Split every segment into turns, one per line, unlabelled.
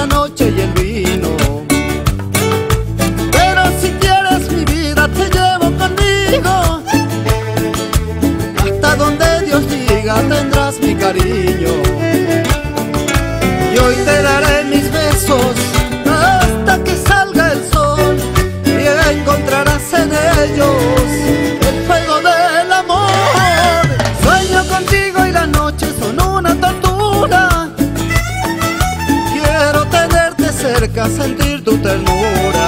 la noche y el vino. Pero si quieres mi vida te llevo conmigo, hasta donde Dios diga tendrás mi cariño. Y hoy te daré mis besos hasta que salga el sol, y encontrarás en ellos el fuego del amor. Sueño contigo y las noches son una tortura. Quiero tenerte cerca, sentir tu ternura.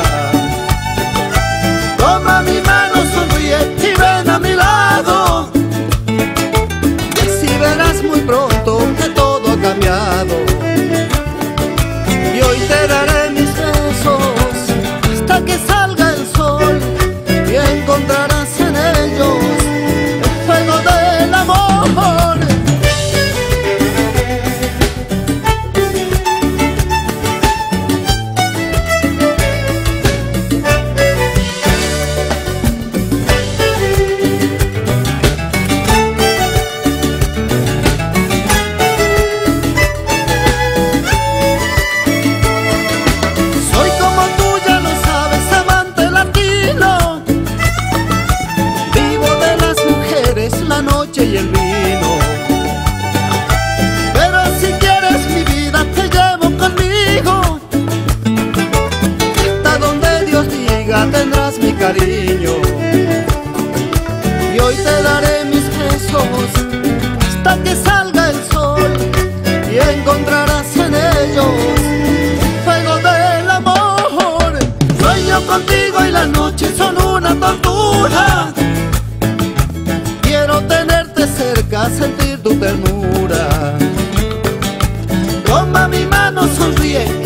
Toma mi mano, sonríe y ven a mi lado, y así verás muy pronto que todo ha cambiado. Y hoy te daré mis besos hasta que salga el sol, y encontrarás en ellos el fuego del amor. La noche y el vino. Pero si quieres mi vida te llevo conmigo, hasta donde Dios diga tendrás mi cariño. Y hoy te daré mis besos hasta que salga el sol, y encontrarás en ellos el fuego del amor. Sueño contigo y las noches son una tortura. Quiero tenerte cerca, sentir tu ternura. Toma mi mano, sonríe